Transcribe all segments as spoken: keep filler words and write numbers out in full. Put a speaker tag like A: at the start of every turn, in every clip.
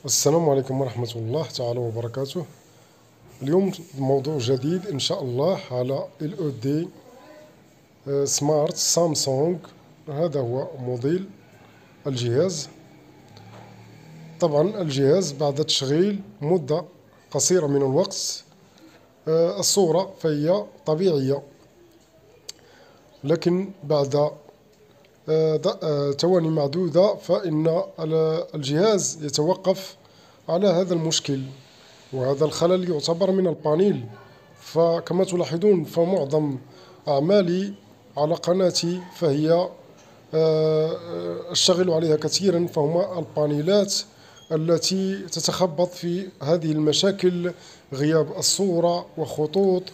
A: السلام عليكم ورحمة الله تعالى وبركاته. اليوم موضوع جديد إن شاء الله على ال او دي سمارت سامسونج. هذا هو موديل الجهاز. طبعا الجهاز بعد تشغيل مدة قصيرة من الوقت آه، الصورة فهي طبيعية، لكن بعد آه، د- آه، ثواني معدودة فإن ال- الجهاز يتوقف على هذا المشكل، وهذا الخلل يعتبر من البانيل. فكما تلاحظون فمعظم أعمالي على قناتي فهي آه، آه، أشتغل عليها كثيرا، فهما البانيلات التي تتخبط في هذه المشاكل: غياب الصورة وخطوط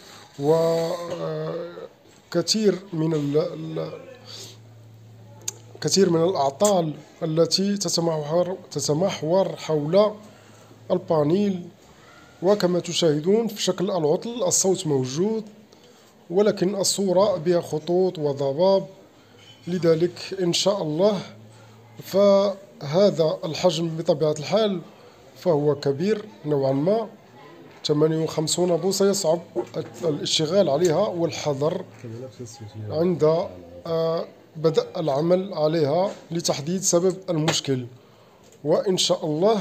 A: وكثير من ال- ال- كثير من الأعطال التي تتمحور تتمحور حول البانيل. وكما تشاهدون في شكل العطل الصوت موجود، ولكن الصورة بها خطوط وضباب. لذلك إن شاء الله فهذا الحجم بطبيعة الحال فهو كبير نوعا ما، ثمانية وخمسين بوصة. يصعب الاشتغال عليها والحذر عند آه، بدء العمل عليها لتحديد سبب المشكل. وإن شاء الله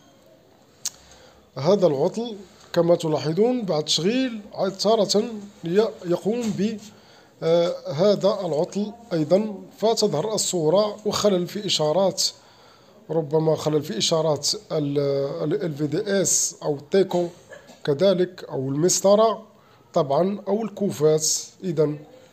A: هذا العطل كما تلاحظون بعد تشغيل تارة يقوم بهذا العطل أيضا، فتظهر الصورة وخلل في إشارات، ربما خلل في إشارات ال في دي اس أو التيكو كذلك، أو المسطرة طبعا، أو الكوفات. إذا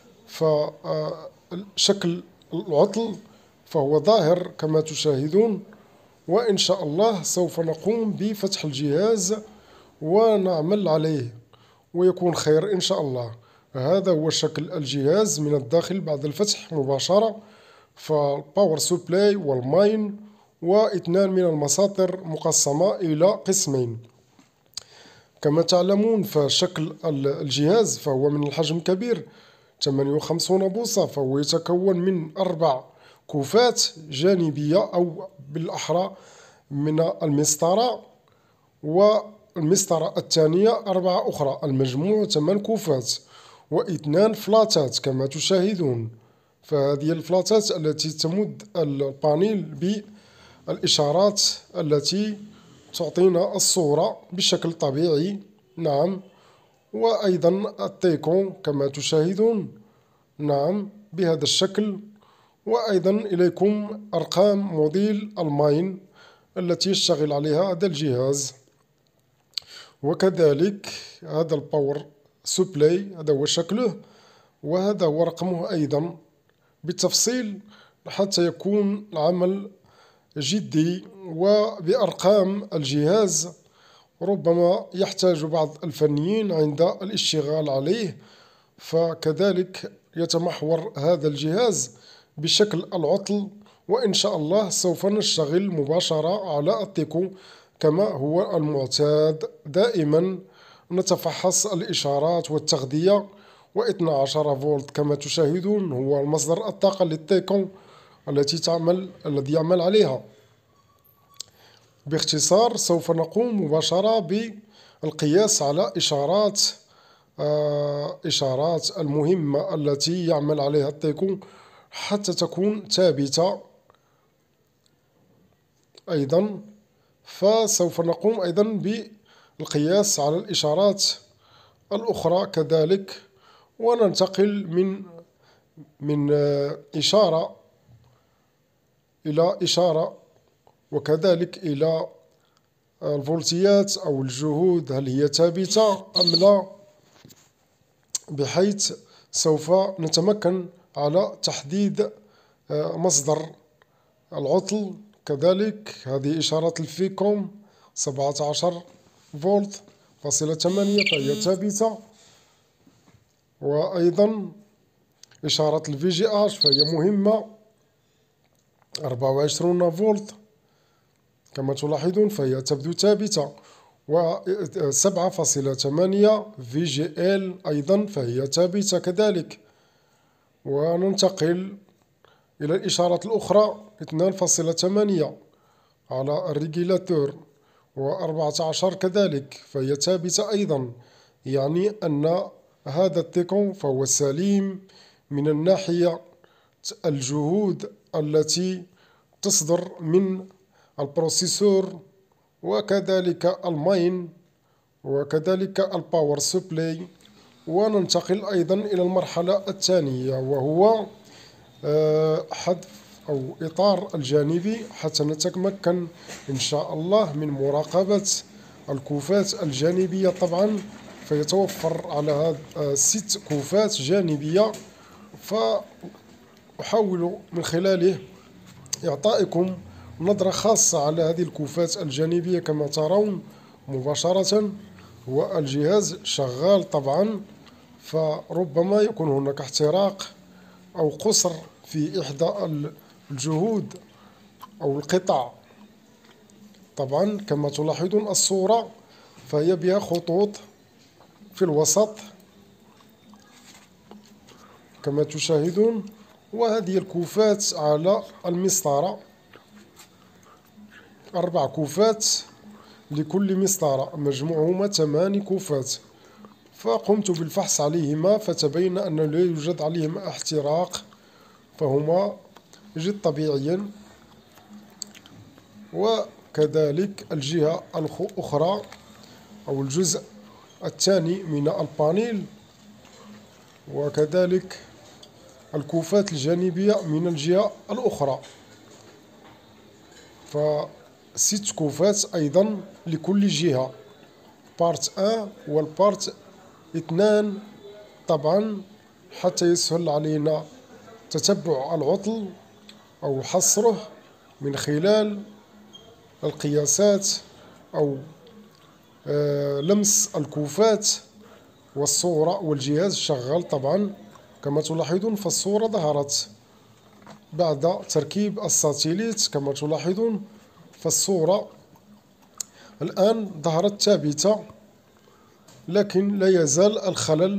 A: فشكل العطل فهو ظاهر كما تشاهدون. وإن شاء الله سوف نقوم بفتح الجهاز ونعمل عليه ويكون خير إن شاء الله. هذا هو شكل الجهاز من الداخل بعد الفتح مباشرة. فالباور سوبلاي والماين واثنان من المساطر مقسمة إلى قسمين. كما تعلمون فشكل الجهاز فهو من الحجم كبير، ثمانية وخمسين بوصة، فهو يتكون من أربع كوفات جانبية، أو بالأحرى من المسطرة والمسطرة الثانية أربعة أخرى، المجموع ثمان كوفات واثنان فلاتات كما تشاهدون. فهذه الفلاتات التي تمد البانيل بالإشارات التي تعطينا الصورة بشكل طبيعي. نعم. وأيضا التيكون كما تشاهدون، نعم، بهذا الشكل. وأيضا إليكم أرقام موديل الماين التي يشتغل عليها هذا الجهاز. وكذلك هذا الباور سوبلاي، هذا هو شكله، وهذا هو رقمه أيضا بالتفصيل حتى يكون العمل جدي وبأرقام الجهاز. ربما يحتاج بعض الفنيين عند الاشتغال عليه، فكذلك يتمحور هذا الجهاز بشكل العطل. وإن شاء الله سوف نشتغل مباشرة على التيكو كما هو المعتاد. دائما نتفحص الإشارات والتغذية، واثني عشر فولت كما تشاهدون هو مصدر الطاقة للتيكو التي تعمل الذي يعمل عليها. باختصار سوف نقوم مباشرة بالقياس على إشارات آه إشارات المهمة التي يعمل عليها التيكو حتى تكون ثابتة أيضا. فسوف نقوم أيضا بالقياس على الإشارات الأخرى كذلك، وننتقل من من آه إشارة إلى إشارة، وكذلك إلى الفولتيات أو الجهود، هل هي ثابتة أم لا، بحيث سوف نتمكن على تحديد مصدر العطل. كذلك هذه إشارة الفيكوم سبعة عشر فولت فاصلة ثمانية فهي ثابتة، وأيضا إشارة الفي جي اش فهي مهمة أربعة وعشرين فولت كما تلاحظون فهي تبدو ثابتة، و سبعة فاصلة ثمانية في جي ال أيضا فهي ثابتة كذلك. وننتقل إلى الإشارات الأخرى اثنان فاصلة ثمانية على الريجيلاتور وأربعة عشر كذلك، فهي ثابتة أيضا، يعني أن هذا التيكون فهو سليم من الناحية الجهود التي تصدر من البروسيسور، وكذلك الماين، وكذلك الباور سبلاي. وننتقل أيضا إلى المرحلة الثانية، وهو حذف أو إطار الجانبي حتى نتمكن إن شاء الله من مراقبة الكوفات الجانبية. طبعا فيتوفر على هذا ست كوفات جانبية، فأحاول من خلاله إعطائكم نظرة خاصة على هذه الكوفات الجانبية. كما ترون مباشرة هو الجهاز شغال طبعا، فربما يكون هناك احتراق أو قصر في إحدى الجهود أو القطع. طبعا كما تلاحظون الصورة فهي بها خطوط في الوسط كما تشاهدون، وهذه الكوفات على المسطرة، أربع كوفات لكل مسطرة، مجموعهما ثماني كوفات. فقمت بالفحص عليهما فتبين أن لا يوجد عليهما احتراق، فهما جد طبيعيا. وكذلك الجهة الأخرى أو الجزء الثاني من البانيل، وكذلك الكوفات الجانبية من الجهة الأخرى، فست كوفات أيضا لكل جهة، بارت واحد والبارت اثنان، طبعا حتى يسهل علينا تتبع العطل أو حصره من خلال القياسات أو لمس الكوفات والصورة. والجهاز شغال طبعا كما تلاحظون، فالصورة ظهرت بعد تركيب الساتيليت كما تلاحظون، فالصورة الآن ظهرت ثابتة، لكن لا يزال الخلل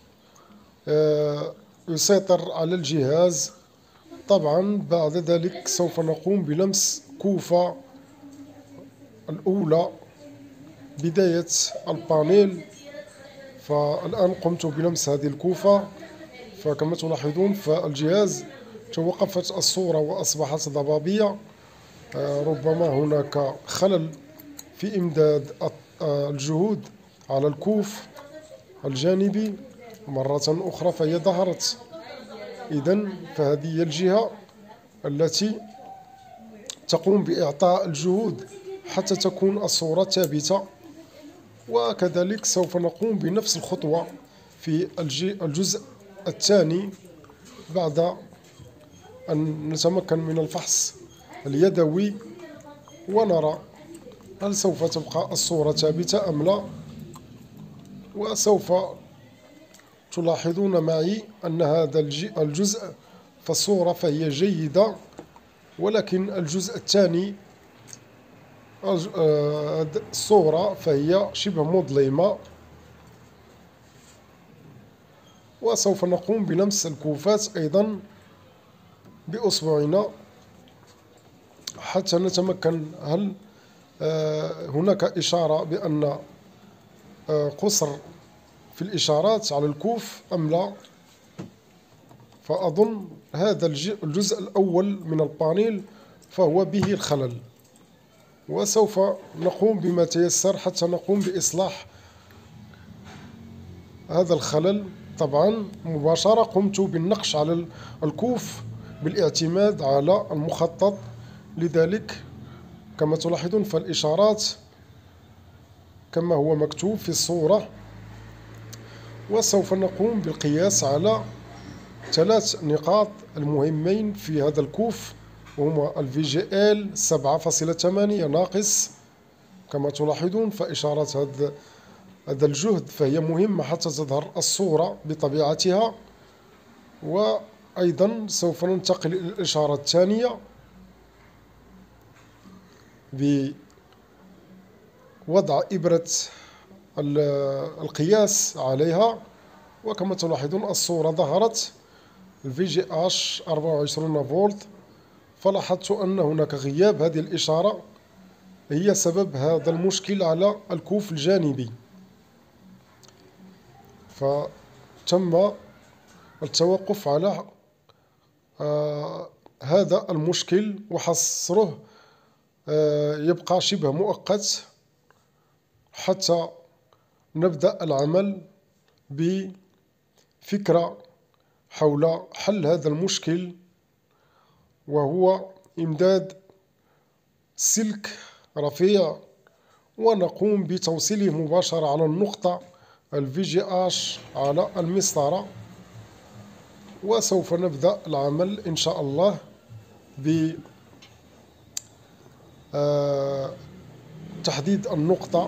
A: يسيطر على الجهاز. طبعا بعد ذلك سوف نقوم بلمس كوفة الأولى بداية البانيل، فالآن قمت بلمس هذه الكوفة، فكما تلاحظون فالجهاز توقفت الصورة وأصبحت ضبابية. ربما هناك خلل في إمداد الجهود على الكوف الجانبي مرة أخرى، فهي ظهرت. إذن فهذه هي الجهة التي تقوم بإعطاء الجهود حتى تكون الصورة ثابتة. وكذلك سوف نقوم بنفس الخطوة في الجزء الثاني بعد أن نتمكن من الفحص اليدوي ونرى هل سوف تبقى الصورة ثابتة أم لا. وسوف تلاحظون معي أن هذا الجزء فالصورة فهي جيدة، ولكن الجزء الثاني الصورة فهي شبه مظلمة. وسوف نقوم بلمس الكوفات أيضا بأصبعنا حتى نتمكن هل هناك إشارة بأن قصر في الإشارات على الكوف أم لا. فأظن هذا الجزء الأول من البانيل فهو به الخلل، وسوف نقوم بما تيسر حتى نقوم بإصلاح هذا الخلل. طبعا مباشرة قمت بالنقش على الكوف بالاعتماد على المخطط، لذلك كما تلاحظون فالإشارات كما هو مكتوب في الصورة. وسوف نقوم بالقياس على ثلاث نقاط المهمين في هذا الكوف، وهما الفي جي ال سبعة فاصلة ثمانية ناقص كما تلاحظون، فإشارات هذا هذا الجهد فهي مهمة حتى تظهر الصورة بطبيعتها. وأيضا سوف ننتقل إلى الإشارة الثانية بوضع إبرة القياس عليها، وكما تلاحظون الصورة ظهرت الفي جي اش أربعة وعشرين فولت. فلاحظت أن هناك غياب هذه الإشارة هي سبب هذا المشكل على الكوف الجانبي. فتم التوقف على آه هذا المشكل وحصره آه يبقى شبه مؤقت حتى نبدأ العمل بفكرة حول حل هذا المشكل، وهو إمداد سلك رفيع ونقوم بتوصيله مباشرة على النقطة الفي جي اش على المسطرة. وسوف نبدأ العمل إن شاء الله بتحديد النقطة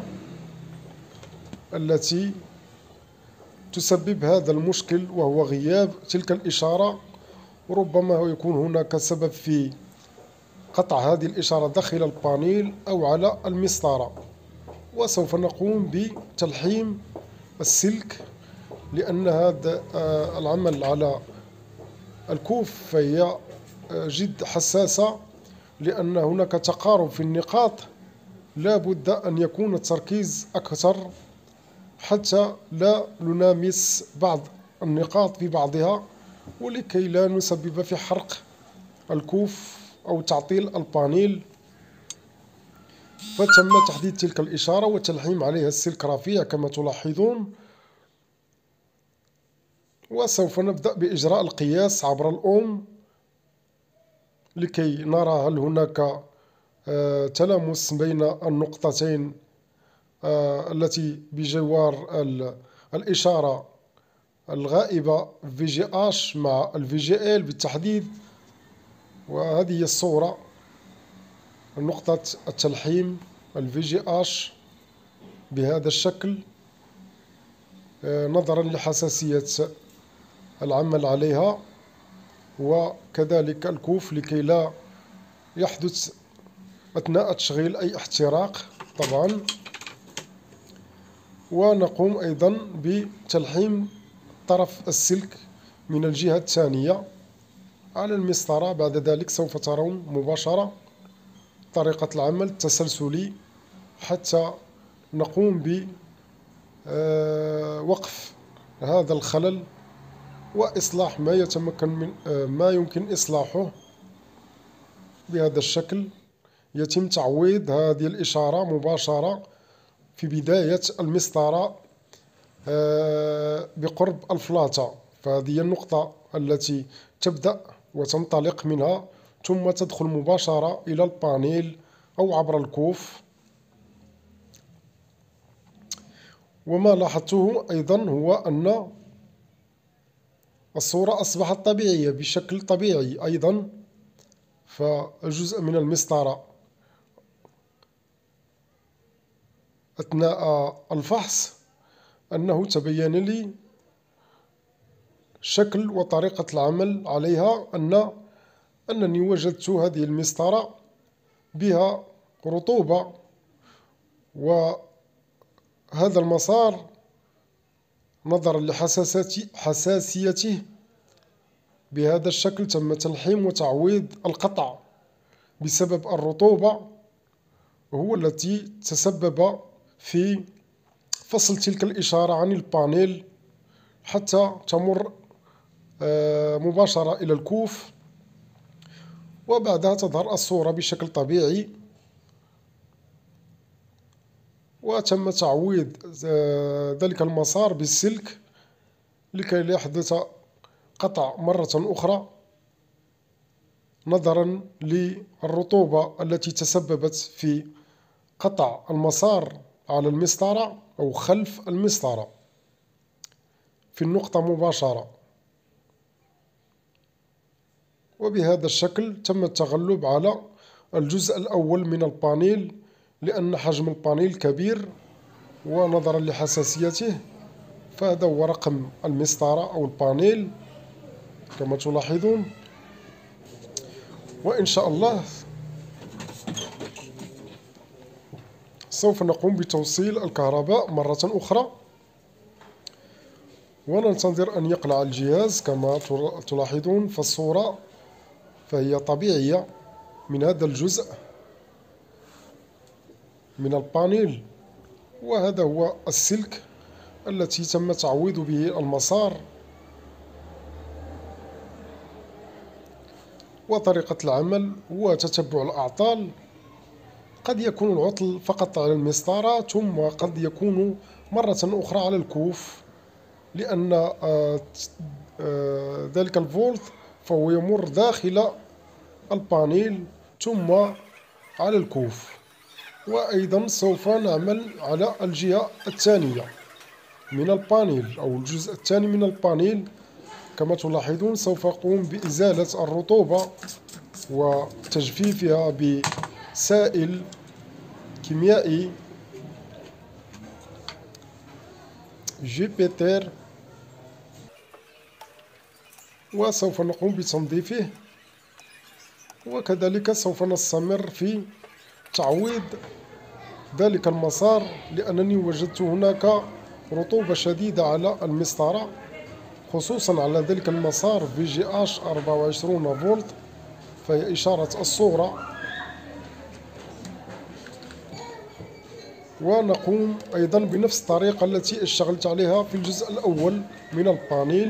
A: التي تسبب هذا المشكل، وهو غياب تلك الإشارة. وربما يكون هناك سبب في قطع هذه الإشارة داخل البانيل أو على المسطرة. وسوف نقوم بتلحيم السلك، لأن هذا العمل على الكوف فهي جد حساسة، لأن هناك تقارب في النقاط. لا بد أن يكون التركيز أكثر حتى لا نلامس بعض النقاط في بعضها، ولكي لا نسبب في حرق الكوف أو تعطيل البانيل. فتم تحديد تلك الإشارة وتلحيم عليها السلك رفيع كما تلاحظون. وسوف نبدأ بإجراء القياس عبر الأوم لكي نرى هل هناك آه تلامس بين النقطتين آه التي بجوار الإشارة الغائبة في جي اش مع الفي جي ال بالتحديد. وهذه هي الصورة، نقطة التلحيم الفي جي اش بهذا الشكل آه نظرا لحساسية العمل عليها، وكذلك الكوف لكي لا يحدث أثناء تشغيل أي احتراق طبعا. ونقوم أيضا بتلحيم طرف السلك من الجهة الثانية على المسطرة. بعد ذلك سوف ترون مباشرة طريقة العمل التسلسلي حتى نقوم بوقف هذا الخلل وإصلاح ما يتمكن من ما يمكن إصلاحه. بهذا الشكل يتم تعويض هذه الإشارة مباشرة في بداية المسطرة بقرب الفلاطة. فهذه هي النقطة التي تبدأ وتنطلق منها ثم تدخل مباشرة إلى البانيل أو عبر الكوف. وما لاحظته أيضا هو أن الصورة أصبحت طبيعية بشكل طبيعي أيضا. فالجزء من المسطرة أثناء الفحص أنه تبين لي شكل وطريقة العمل عليها، أن أنني وجدت هذه المسطرة بها رطوبة، وهذا المسار نظرا لحساسيته بهذا الشكل تم تلحيم وتعويض القطع بسبب الرطوبة، هو التي تسبب في فصل تلك الإشارة عن البانيل حتى تمر مباشرة إلى الكوف، وبعدها تظهر الصورة بشكل طبيعي. وتم تعويض ذلك المسار بالسلك لكي لا يحدث قطع مرة أخرى نظرا للرطوبة التي تسببت في قطع المسار على المسطرة أو خلف المسطرة في النقطة مباشرة. وبهذا الشكل تم التغلب على الجزء الأول من البانيل، لأن حجم البانيل كبير ونظرا لحساسيته. فهذا هو رقم المسطرة أو البانيل كما تلاحظون. وإن شاء الله سوف نقوم بتوصيل الكهرباء مرة أخرى وننتظر أن يقلع الجهاز. كما تلاحظون فالصورة فهي طبيعية من هذا الجزء، من البانيل، وهذا هو السلك التي تم تعويض به المسار. وطريقة العمل هو تتبع الأعطال. قد يكون العطل فقط على المسطرة، ثم قد يكون مرة أخرى على الكوف، لأن آه، آه، ذلك الفولت فهو يمر داخل البانيل ثم على الكوف. وأيضا سوف نعمل على الجهة الثانية من البانيل أو الجزء الثاني من البانيل. كما تلاحظون سوف أقوم بإزالة الرطوبة وتجفيفها بسائل كيميائي جوبيتر، وسوف نقوم بتنظيفه. وكذلك سوف نستمر في تعويض ذلك المسار، لأنني وجدت هناك رطوبة شديدة على المسطرة، خصوصا على ذلك المسار في جي اش أربعة وعشرين فولت، فهي إشارة الصورة. ونقوم أيضا بنفس الطريقة التي اشتغلت عليها في الجزء الأول من البانيل.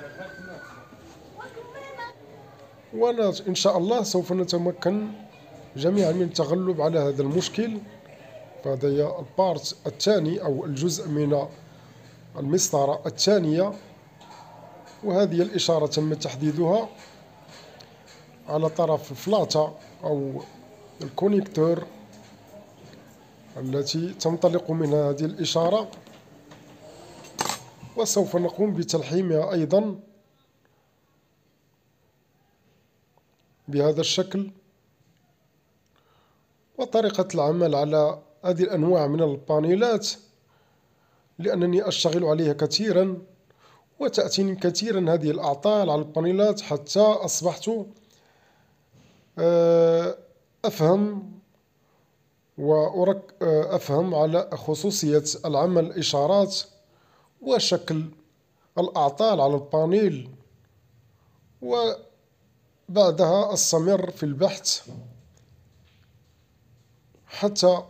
A: وإن شاء الله سوف نتمكن جميعا من التغلب على هذا المشكل. فهذا هي البارت الثاني أو الجزء من المسطرة الثانية، وهذه الإشارة تم تحديدها على طرف الفلاتة أو الكونيكتور التي تنطلق منها هذه الإشارة. وسوف نقوم بتلحيمها أيضا بهذا الشكل. وطريقة العمل على هذه الأنواع من البانيلات، لأنني أشتغل عليها كثيرا وتأتيني كثيرا هذه الأعطال على البانيلات، حتى أصبحت أفهم وأفهم على خصوصية العمل الإشارات وشكل الأعطال على البانيل، وبعدها أستمر في البحث حتى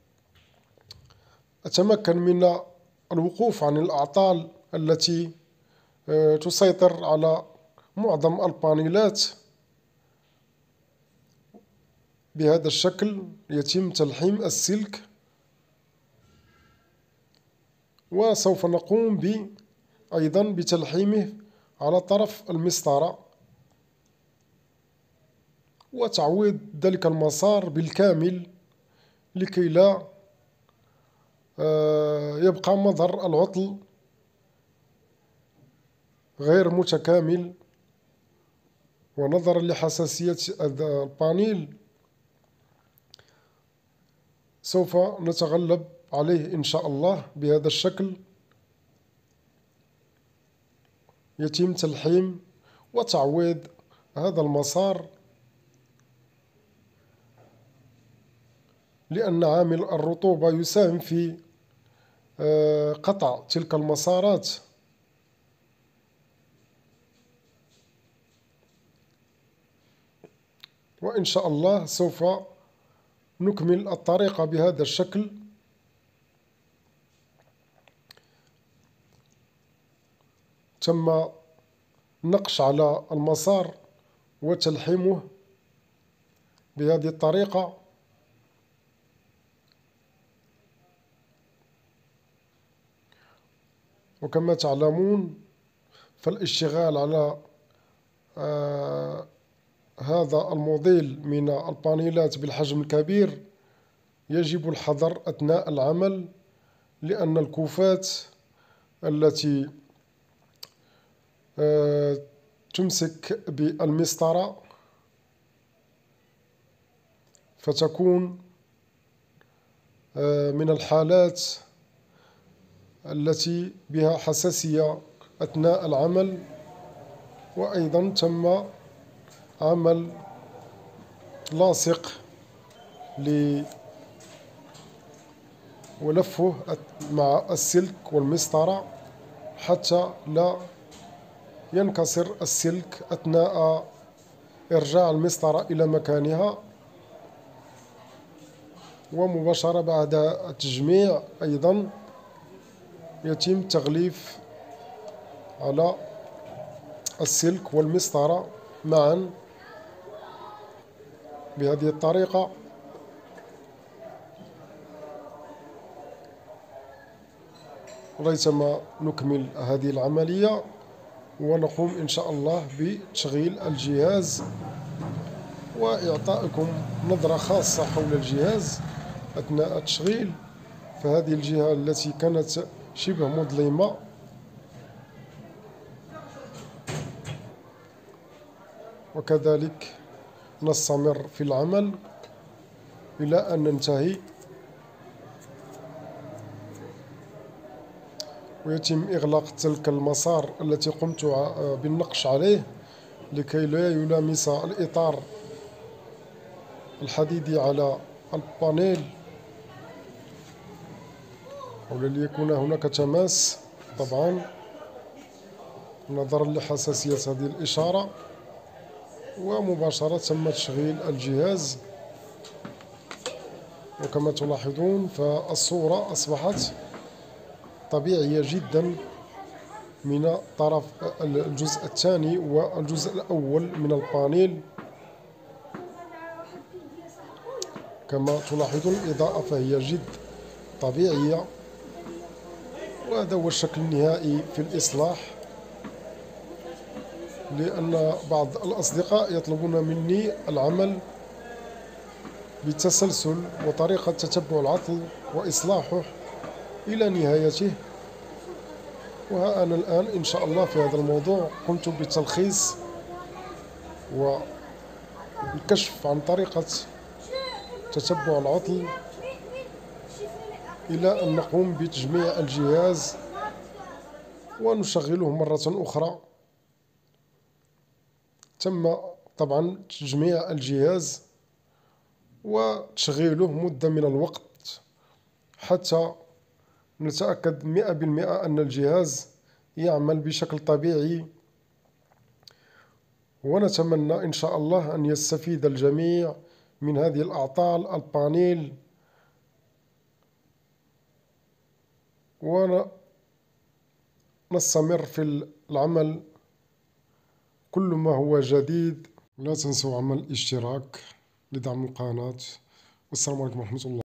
A: أتمكن من الوقوف عن الأعطال التي تسيطر على معظم البانيلات. بهذا الشكل يتم تلحيم السلك، وسوف نقوم ب أيضا بتلحيمه على طرف المسطرة وتعويض ذلك المسار بالكامل، لكي لا يبقى مظهر العطل غير متكامل. ونظرا لحساسية البانيل سوف نتغلب عليه إن شاء الله. بهذا الشكل يتم تلحيم وتعويض هذا المسار، لأن عامل الرطوبة يساهم في قطع تلك المسارات. وإن شاء الله سوف نكمل الطريقة بهذا الشكل. تم نقش على المسار وتلحيمه بهذه الطريقة. وكما تعلمون فالاشتغال على آه هذا الموديل من البانيلات بالحجم الكبير يجب الحذر أثناء العمل، لأن الكوفات التي آه تمسك بالمسطرة فتكون آه من الحالات التي بها حساسية أثناء العمل. وأيضا تم عمل لاصق ل ولفه مع السلك والمسطرة حتى لا ينكسر السلك أثناء إرجاع المسطرة إلى مكانها. ومباشرة بعد التجميع أيضا يتم تغليف على السلك والمسطرة معا بهذه الطريقة. وليتما نكمل هذه العملية ونقوم إن شاء الله بتشغيل الجهاز وإعطائكم نظرة خاصة حول الجهاز أثناء التشغيل. فهذه الجهة التي كانت شبه مظلمة وكذلك نستمر في العمل إلى أن ننتهي، ويتم إغلاق تلك المسار التي قمت بالنقش عليه لكي لا يلامس الإطار الحديدي على البانيل أو ليكون هناك تماس طبعا نظرا لحساسية هذه الإشارة. ومباشرة تم تشغيل الجهاز، وكما تلاحظون فالصورة أصبحت طبيعية جدا من طرف الجزء الثاني والجزء الأول من البانيل. كما تلاحظون الإضاءة فهي جد طبيعية، وهذا هو الشكل النهائي في الإصلاح. لأن بعض الأصدقاء يطلبون مني العمل بتسلسل وطريقة تتبع العطل وإصلاحه إلى نهايته، وها أنا الآن إن شاء الله في هذا الموضوع قمت بتلخيص والكشف عن طريقة تتبع العطل إلى أن نقوم بتجميع الجهاز ونشغله مرة أخرى. تم طبعا تجميع الجهاز وتشغيله مدة من الوقت حتى نتأكد مئة بالمئة أن الجهاز يعمل بشكل طبيعي، ونتمنى إن شاء الله أن يستفيد الجميع من هذه الأعطال البانيل، ونستمر في العمل كل ما هو جديد. لا تنسوا عمل الاشتراك لدعم القناة، والسلام عليكم ورحمة الله.